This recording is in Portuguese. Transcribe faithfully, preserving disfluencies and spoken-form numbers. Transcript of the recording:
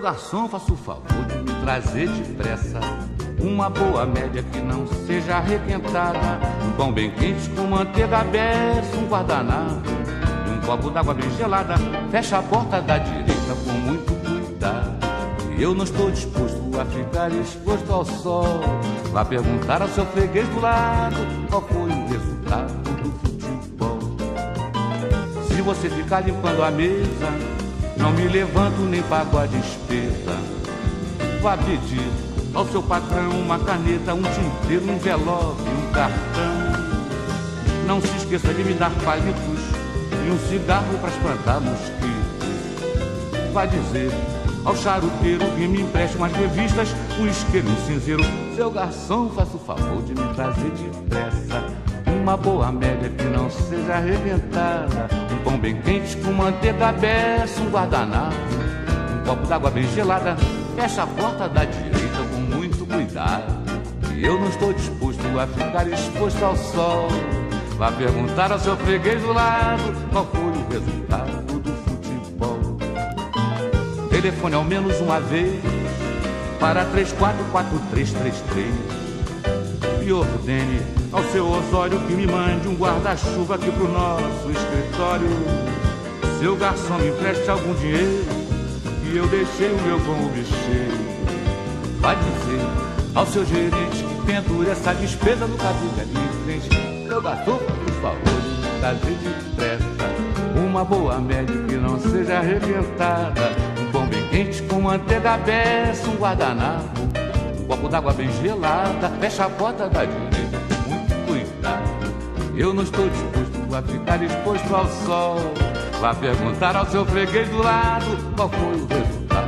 garçom, faça o favor de me trazer depressa uma boa média que não seja requentada, um pão bem quente com manteiga aberta, um guardanapo e um copo d'água bem gelada. Fecha a porta da direita com muito cuidado, e eu não estou disposto a ficar exposto ao sol. Vá perguntar ao seu freguês do lado qual foi o resultado do futebol. Se você ficar limpando a mesa, não me levanto nem pago a despesa. Vá pedir ao seu patrão uma caneta, um tinteiro, um envelope, um cartão. Não se esqueça de me dar palitos e um cigarro para espantar mosquitos. Vá dizer ao charuteiro que me empreste umas revistas, um isqueiro e um cinzeiro. Seu garçom, faça o favor de me trazer depressa uma boa média que não seja arrebentada, um pão bem quente com manteiga aberta, um guardanapo, um copo d'água bem gelada. Fecha a porta da direita com muito cuidado, e eu não estou disposto a ficar exposto ao sol. Vá perguntar ao seu freguês do lado qual foi o resultado do futebol. Telefone ao menos uma vez para três quatro quatro três três três e ordene ao seu Osório que me mande um guarda-chuva aqui pro nosso escritório. Seu garçom, me empreste algum dinheiro, que eu deixei o meu com o bicheiro. Vai dizer ao seu gerente que pendure essa despesa no cabide ali em frente. Seu garçom, por favor, me trazer depressa uma boa média que não seja arrebentada, um pão bem quente com manteiga aberta, um guardanapo, um copo d'água bem gelada. Fecha a porta da direita com muito cuidado, eu não estou disposto a ficar exposto ao sol. Vá perguntar ao seu freguês do lado qual foi o resultado